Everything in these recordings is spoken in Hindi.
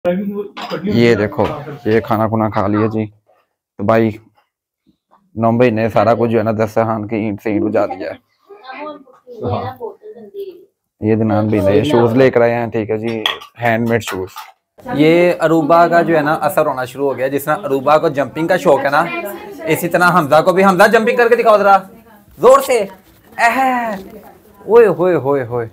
ये देखो, ये खाना खुना खा लिया जी। तो भाई 9 महीने सारा कुछ जो है ना दस्तरखान की ईंट से ईंट बुझा दिया है। ये दिनान भी नए शूज लेकर आए हैं, ठीक है जी, हैंडमेड शूज। ये अरूबा का जो है ना असर होना शुरू हो गया। जिस तरह अरूबा को जंपिंग का शौक है ना, इसी तरह हमजा को भी। हमजा जंपिंग करके दिखाओ जरा जोर से। ओए होए होए होए।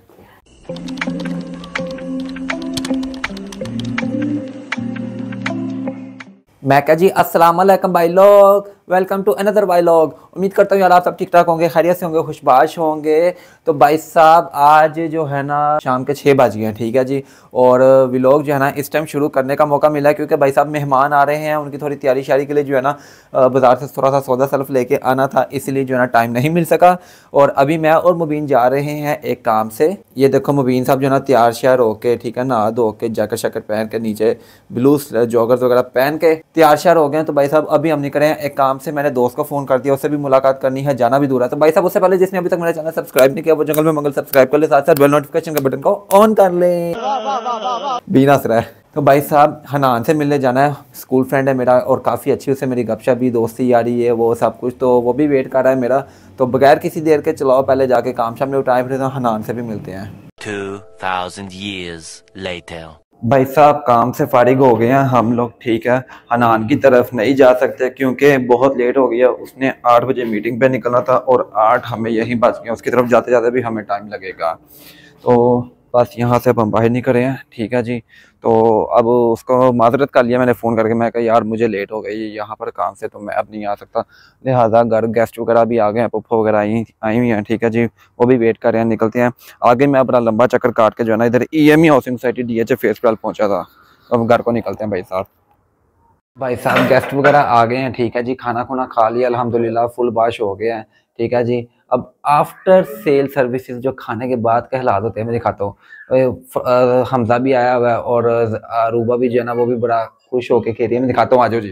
मैं क्या जी, अस्सलाम वालेकुम भाई लोग, वेलकम टू अनदर भाई लोग। उम्मीद करता हूँ यार आप सब ठीक ठाक होंगे, खैरियत से होंगे, खुशबाश होंगे। तो भाई साहब आज जो है ना शाम के 6 बज गए हैं, ठीक है जी। और व्लॉग जो है ना इस टाइम शुरू करने का मौका मिला क्योंकि भाई साहब मेहमान आ रहे हैं, उनकी थोड़ी तैयारी शारी के लिए जो है ना बाज़ार से थोड़ा सा सौदा सल्फ लेके आना था, इसलिए जो है ना टाइम नहीं मिल सका। और अभी मैं और मुबीन जा रहे हैं एक काम से। ये देखो मुबीन साहब जो है ना तैयार श्यार होके, ठीक है, नहा धो के जैकेट शैकेट पहन के, नीचे ब्लू जॉगर्स वगैरह पहन के तैयार श्यार हो गए। तो भाई साहब अभी हम निकले हैं एक काम से। मैंने दोस्त को फ़ोन कर दिया, उससे भी मुलाकात करनी है, जाना भी दूर है। तो भाई साहब उससे पहले जिसने अभी तक मेरा चैनल सब्सक्राइब नहीं किया वो जंगल में मंगल सब्सक्राइब कर ले, साथ साथ बेल नोटिफिकेशन के बटन को ऑन कर ले। बीना सरा है। तो भाई साहब हनान से मिलने जाना है, स्कूल फ्रेंड है मेरा और काफ़ी अच्छी उससे मेरी गपशप भी, दोस्ती यारी है, वो सब कुछ। तो वो भी वेट कर रहा है मेरा। तो बगैर किसी देर के चलाओ पहले जाके काम शाम में उठाए, फिर हनान से भी मिलते हैं। 2000 years later। भाई साहब काम से फारिग हो गए हैं हम लोग, ठीक है। हनान की तरफ नहीं जा सकते क्योंकि बहुत लेट हो गया। उसने 8 बजे मीटिंग पे निकलना था और 8 हमें यहीं बच गया। उसकी तरफ जाते जाते भी हमें टाइम लगेगा। तो बस यहाँ से अब हम बाहर निकल रहे हैं, ठीक है जी। तो अब उसको माजरत कर लिया मैंने फ़ोन करके। मैं कहा यार मुझे लेट हो गई यहाँ पर काम से, तो मैं अब नहीं आ सकता। लिहाजा घर गेस्ट वगैरह भी आ गए हैं, पुप्पो वगैरह आई हुई हैं, ठीक है जी। वो भी वेट कर रहे हैं, निकलते हैं आगे। मैं अपना लंबा चक्कर काट के जो है ना इधर EME housing society DH phase पे पहुँचा था। अब घर को निकलते हैं भाई साहब। भाई साहब गेस्ट वगैरह आ गए हैं, ठीक है जी। खाना खुना खा लिया अल्हम्दुलिल्लाह, फुल बाश हो गया है, ठीक है जी। अब आफ्टर सेल सर्विसेज जो खाने के बाद के हालात होते हैं मैं दिखाता हूँ। हमजा भी आया हुआ है और अरूबा भी जो है ना वो भी बड़ा खुश होके खेल रही है। मैं दिखाता हूँ, आ जाओ जी।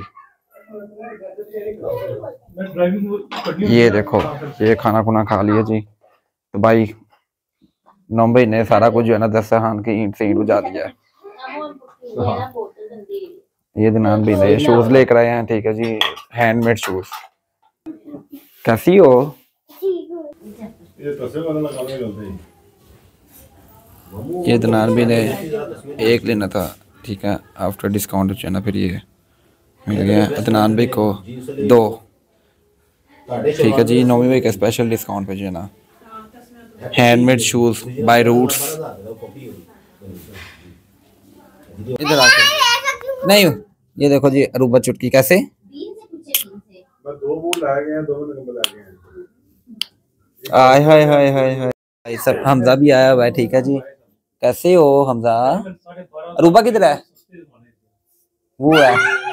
ये देखो, ये खाना खुना खा लिया जी। तो भाई 9 महीने सारा कुछ जो है ना दस्तरखान की ईंट से ईंट बुझा दिया है। ये दिनान भी नए शूज लेकर आए हैं, ठीक है जी, हैंडमेड शूज। कैसी हो? ये दिनान भी ने एक लेना था, ठीक है, आफ्टर डिस्काउंट जो है ना फिर ये मिल गया अदनान भाई को 2, ठीक है जी। नौवीं भाई का स्पेशल डिस्काउंट पे जो है ना हैंडमेड शूज बाय रूट्स। इधर आके नहीं, ये देखो जी अरूबा चुटकी कैसे। आय हाय हाय हाय हाय। सब हमजा भी आया हुआ है, ठीक है जी। कैसे हो हमजा? अरूबा किधर है? वो है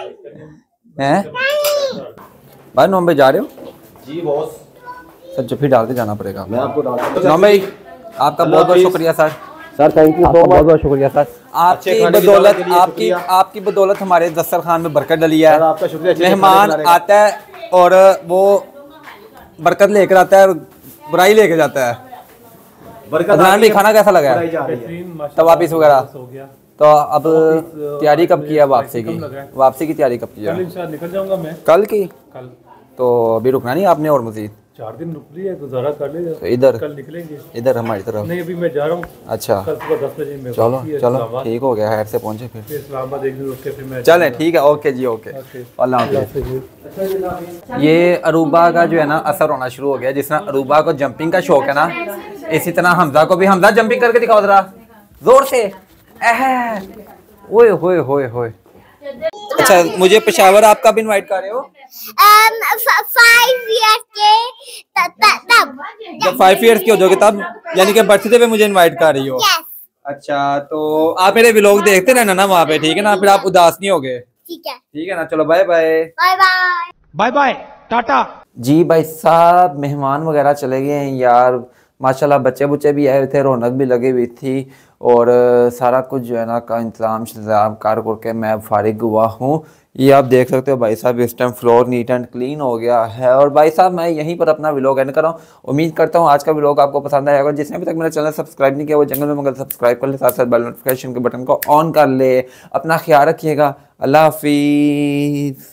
भाई। 9 बजे जा रहे हो जी बॉस? सर जब फिर डाल के जाना पड़ेगा। मैं आपको डाल 9 भाई आपका बहुत बहुत शुक्रिया सर। सर थैंक यू, बहुत बहुत शुक्रिया सर। आपकी बदौलत, आपकी बदौलत हमारे दस्तरखान में बरकत डली है। आपका शुक्रिया। मेहमान आता है और वो बरकत लेकर आता है और बुराई लेके जाता है। अदनान भी खाना कैसा लगा है? तवापीस वगैरह। तो अब तैयारी कब की है वापसी की? वापसी की तैयारी कब की है? निकल जाऊंगा मैं कल की। कल तो अभी रुकना नहीं आपने और मजीद 4 दिन रुक रही है, गुजारा कर ले। तो इधर कल निकलेंगे, इधर हमारी तरफ नहीं अभी मैं जा रहा हूँ। अच्छा कल सुबह 10 बजे मैं चलो चलो ठीक हो गया, हैर से पहुंचे फिर इस्लामाबाद एक दिन रुक के फिर मैं चलें, ठीक है, ओके जी, ओके, अल्लाह हाफिज़। ये अरूबा का जो है ना असर होना शुरू हो गया। जिस तरह अरूबा को जंपिंग का शौक है ना, इसी तरह हमजा को भी। हमजा जंपिंग करके दिखाओ जरा जोर से। ओए होए होए होए। अच्छा मुझे पेशावर आप कब इनवाइट कर रहे हो? 5 years के तब। जब 5 years की हो जाओगे तब, यानी कि बर्थडे पे मुझे इनवाइट कर रही हो? Yes. अच्छा तो आप मेरे व्लॉग देखते रहना ना वहाँ पे, ठीक है ना, फिर आप उदास नहीं होगे, ठीक है ना। चलो bye bye. Bye bye bye bye tata. जी भाई साहब मेहमान वगैरह चले गए हैं यार, माशाल्लाह बच्चे बुच्चे भी आए थे, रौनक भी लगी हुई थी। और सारा कुछ जो है ना का इंतज़ाम करके मैं फारिग हुआ हूँ। ये आप देख सकते हो भाई साहब, इस time floor neat and clean हो गया है। और भाई साहब मैं यहीं पर अपना व्लॉग एंड कर रहा हूँ। उम्मीद करता हूँ आज का व्लॉग आपको पसंद आएगा। जिसने अभी तक मेरा चैनल सब्सक्राइब नहीं किया वो जंगल में मगर सब्सक्राइब कर ले, साथ साथ बेल नोटिफिकेशन के बटन को ऑन कर ले। अपना ख्याल रखिएगा। अल्लाह हाफिज़।